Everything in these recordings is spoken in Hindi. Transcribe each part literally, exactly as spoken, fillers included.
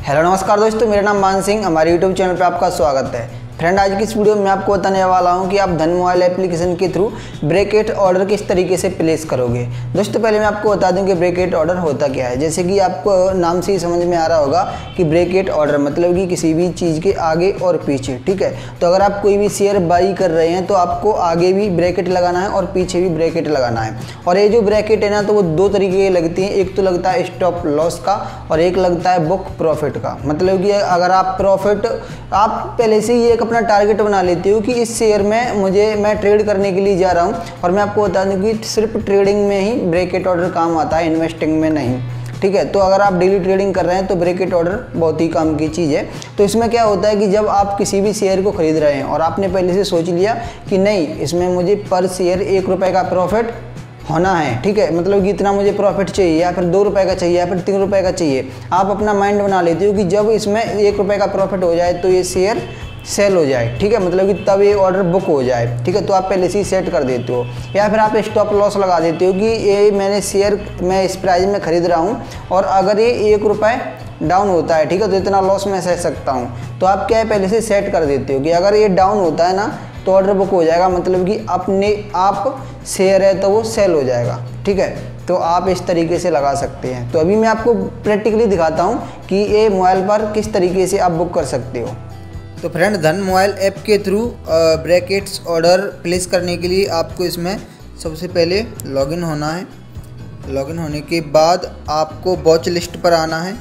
हेलो नमस्कार दोस्तों, मेरा नाम मान सिंह। हमारे यूट्यूब चैनल पर आपका स्वागत है। फ्रेंड, आज की इस वीडियो में मैं आपको बताने वाला हूं कि आप धन मोबाइल एप्लीकेशन के थ्रू ब्रैकेट ऑर्डर किस तरीके से प्लेस करोगे। दोस्तों, पहले मैं आपको बता दूं कि ब्रैकेट ऑर्डर होता क्या है। जैसे कि आपको नाम से ही समझ में आ रहा होगा कि ब्रैकेट ऑर्डर मतलब कि किसी भी चीज़ के आगे और पीछे, ठीक है। तो अगर आप कोई भी शेयर बाई कर रहे हैं तो आपको आगे भी ब्रैकेट लगाना है और पीछे भी ब्रैकेट लगाना है। और ये जो ब्रैकेट है ना, तो वो दो तरीके की लगती हैं। एक तो लगता है स्टॉप लॉस का और एक लगता है बुक प्रॉफिट का। मतलब कि अगर आप प्रॉफिट आप पहले से ही एक अपना टारगेट बना लेती हूँ कि इस शेयर में मुझे मैं ट्रेड करने के लिए जा रहा हूँ, और मैं आपको बता दूँ कि सिर्फ ट्रेडिंग में ही ब्रैकेट ऑर्डर काम आता है, इन्वेस्टिंग में नहीं, ठीक है। तो अगर आप डेली ट्रेडिंग कर रहे हैं तो ब्रैकेट ऑर्डर बहुत ही काम की चीज़ है। तो इसमें क्या होता है कि जब आप किसी भी शेयर को खरीद रहे हैं और आपने पहले से सोच लिया कि नहीं, इसमें मुझे पर शेयर एक रुपये का प्रॉफिट होना है, ठीक है। मतलब कि इतना मुझे प्रॉफिट चाहिए, या फिर दो रुपए का चाहिए, या फिर तीन रुपए का चाहिए। आप अपना माइंड बना लेते हो कि जब इसमें एक रुपये का प्रॉफिट हो जाए तो ये शेयर सेल हो जाए, ठीक है। मतलब कि तब ये ऑर्डर बुक हो जाए, ठीक है। तो आप पहले से ही सेट कर देते हो, या फिर आप स्टॉप लॉस लगा देते हो कि ये मैंने शेयर मैं इस प्राइस में खरीद रहा हूँ और अगर ये एक रुपये डाउन होता है, ठीक है, तो इतना लॉस मैं सह सकता हूँ। तो आप क्या है, पहले से सेट कर देते हो कि अगर ये डाउन होता है ना तो ऑर्डर बुक हो जाएगा। मतलब कि अपने आप शेयर है तो वो सेल हो जाएगा, ठीक है। तो आप इस तरीके से लगा सकते हैं। तो अभी मैं आपको प्रैक्टिकली दिखाता हूँ कि ये मोबाइल पर किस तरीके से आप बुक कर सकते हो। तो फ्रेंड, धन मोबाइल ऐप के थ्रू ब्रैकेट्स ऑर्डर प्लेस करने के लिए आपको इसमें सबसे पहले लॉगिन होना है। लॉगिन होने के बाद आपको वॉच लिस्ट पर आना है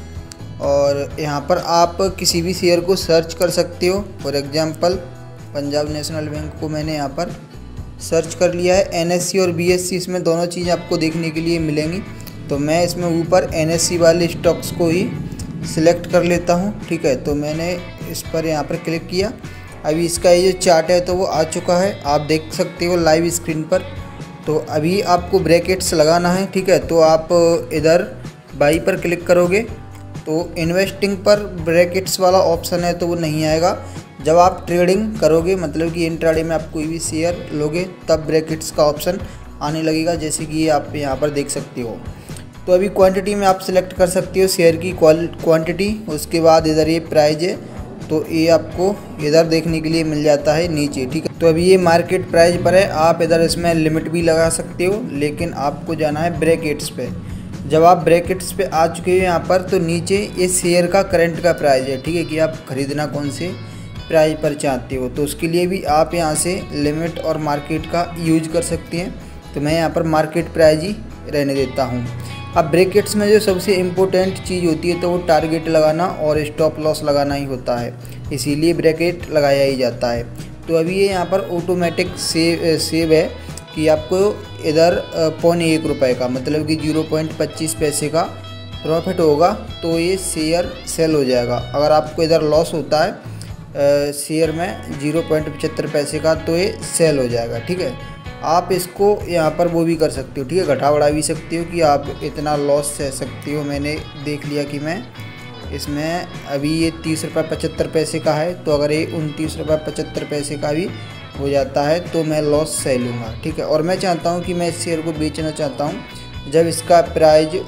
और यहाँ पर आप किसी भी शेयर को सर्च कर सकते हो। For example Punjab National Bank को मैंने यहाँ पर सर्च कर लिया है। एनएससी और बीएससी, इसमें दोनों चीज़ आपको देखने के लिए मिलेंगी। तो मैं इसमें ऊपर एनएससी वाले स्टॉक्स को ही सिलेक्ट कर लेता हूँ, ठीक है। तो मैंने इस पर यहाँ पर क्लिक किया। अभी इसका ये जो चार्ट है तो वो आ चुका है, आप देख सकते हो लाइव स्क्रीन पर। तो अभी आपको ब्रैकेट्स लगाना है, ठीक है। तो आप इधर बाई पर क्लिक करोगे तो इन्वेस्टिंग पर ब्रैकेट्स वाला ऑप्शन है तो वो नहीं आएगा। जब आप ट्रेडिंग करोगे, मतलब कि इंट्राडे में आप कोई भी शेयर लोगे, तब ब्रैकेट्स का ऑप्शन आने लगेगा, जैसे कि ये आप यहाँ पर देख सकते हो। तो अभी क्वांटिटी में आप सिलेक्ट कर सकते हो शेयर की क्वांटिटी। उसके बाद इधर ये प्राइस है तो ये आपको इधर देखने के लिए मिल जाता है नीचे, ठीक है। तो अभी ये मार्केट प्राइस पर है। आप इधर इसमें लिमिट भी लगा सकते हो, लेकिन आपको जाना है ब्रैकेट्स पे। जब आप ब्रैकेट्स पे आ चुके हो यहाँ पर, तो नीचे ये शेयर का करंट का प्राइस है, ठीक है, कि आप खरीदना कौन से प्राइस पर चाहते हो। तो उसके लिए भी आप यहाँ से लिमिट और मार्केट का यूज कर सकते हैं। तो मैं यहाँ पर मार्केट प्राइस ही रहने देता हूँ। अब ब्रैकेट्स में जो सबसे इम्पोर्टेंट चीज़ होती है तो वो टारगेट लगाना और स्टॉप लॉस लगाना ही होता है, इसीलिए ब्रैकेट लगाया ही जाता है। तो अभी ये यहाँ पर ऑटोमेटिक सेव सेव है कि आपको इधर पौने एक रुपये का, मतलब कि जीरो पॉइंट पच्चीस पैसे का प्रॉफिट होगा तो ये शेयर सेल हो जाएगा। अगर आपको इधर लॉस होता है शेयर में जीरो पॉइंट पचहत्तर पैसे का, तो ये सेल हो जाएगा, ठीक है। आप इसको यहाँ पर वो भी कर सकते हो, ठीक है, घटा बढ़ा भी सकते हो कि आप इतना लॉस सह सकते हो। मैंने देख लिया कि मैं इसमें अभी ये तीस रुपये पचहत्तर पैसे का है, तो अगर ये उनतीस रुपये पचहत्तर पैसे का भी हो जाता है तो मैं लॉस सह लूँगा, ठीक है। और मैं चाहता हूँ कि मैं इस शेयर को बेचना चाहता हूँ जब इसका प्राइस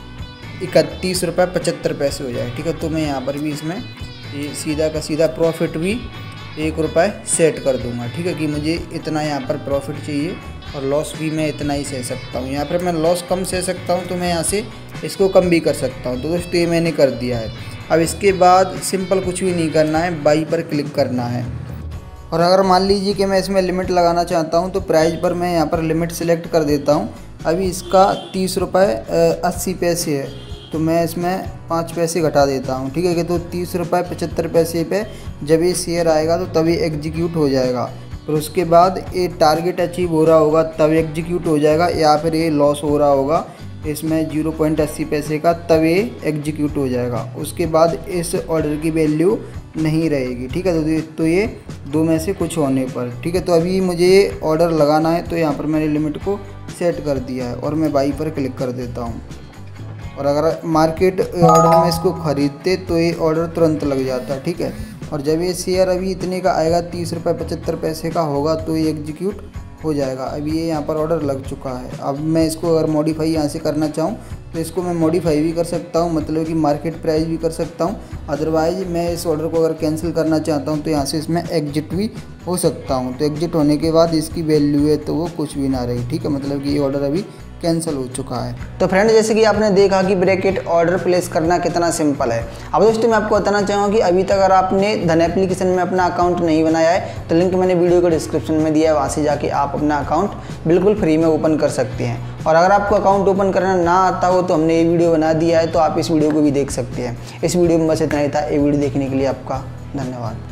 इकतीस रुपये पचहत्तर पैसे हो जाए, ठीक है। तो मैं यहाँ पर भी इसमें ये सीधा का सीधा प्रॉफिट भी एक रुपये सेट कर दूंगा, ठीक है, कि मुझे इतना यहाँ पर प्रॉफिट चाहिए और लॉस भी मैं इतना ही सह सकता हूँ। यहाँ पर मैं लॉस कम सह सकता हूँ तो मैं यहाँ से इसको कम भी कर सकता हूँ। तो दोस्तों, ये मैंने कर दिया है। अब इसके बाद सिंपल कुछ भी नहीं करना है, बाई पर क्लिक करना है। और अगर मान लीजिए कि मैं इसमें लिमिट लगाना चाहता हूँ तो प्राइस पर मैं यहाँ पर लिमिट सेलेक्ट कर देता हूँ। अभी इसका तीस रुपये अस्सी पैसे है तो मैं इसमें पाँच पैसे घटा देता हूँ, ठीक है। कि तो तीस रुपये पचहत्तर पैसे पे जब ये शेयर आएगा तो तभी एग्जीक्यूट हो जाएगा। फिर उसके बाद ये टारगेट अचीव हो रहा होगा तब एग्जीक्यूट हो जाएगा, या फिर ये लॉस हो रहा होगा इसमें जीरो पॉइंट अस्सी पैसे का, तब ये एग्जीक्यूट हो जाएगा। उसके बाद इस ऑर्डर की वैल्यू नहीं रहेगी, ठीक है। तो ये दो में से कुछ होने पर, ठीक है। तो अभी मुझे ऑर्डर लगाना है तो यहाँ पर मैंने लिमिट को सेट कर दिया है और मैं बाई पर क्लिक कर देता हूँ। और अगर मार्केट ऑर्डर में इसको ख़रीदते तो ये ऑर्डर तुरंत लग जाता है, ठीक है। और जब ये शेयर अभी इतने का आएगा, तीस रुपये पचहत्तर पैसे का होगा, तो ये एग्जीक्यूट हो जाएगा। अभी ये यहाँ पर ऑर्डर लग चुका है। अब मैं इसको अगर मॉडिफाई यहाँ से करना चाहूँ तो इसको मैं मॉडिफाई भी कर सकता हूँ, मतलब कि मार्केट प्राइस भी कर सकता हूँ। अदरवाइज मैं इस ऑर्डर को अगर कैंसिल करना चाहता हूँ तो यहाँ से इसमें एग्जिट भी हो सकता हूँ। तो एग्जिट होने के बाद इसकी वैल्यू है तो वो कुछ भी ना रही, ठीक है, मतलब कि ये ऑर्डर अभी कैंसिल हो चुका है। तो फ्रेंड, जैसे कि आपने देखा कि ब्रैकेट ऑर्डर प्लेस करना कितना सिंपल है। अब दोस्तों मैं आपको बताना चाहूँगा कि अभी तक अगर आपने धन एप्लीकेशन में अपना अकाउंट नहीं बनाया है तो लिंक मैंने वीडियो को डिस्क्रिप्शन में दिया है, वहाँ से जाके आप अपना अकाउंट बिल्कुल फ्री में ओपन कर सकते हैं। और अगर आपको अकाउंट ओपन करना ना आता हो तो हमने ये वीडियो बना दिया है, तो आप इस वीडियो को भी देख सकते हैं। इस वीडियो में बस इतना ही था। ये वीडियो देखने के लिए आपका धन्यवाद।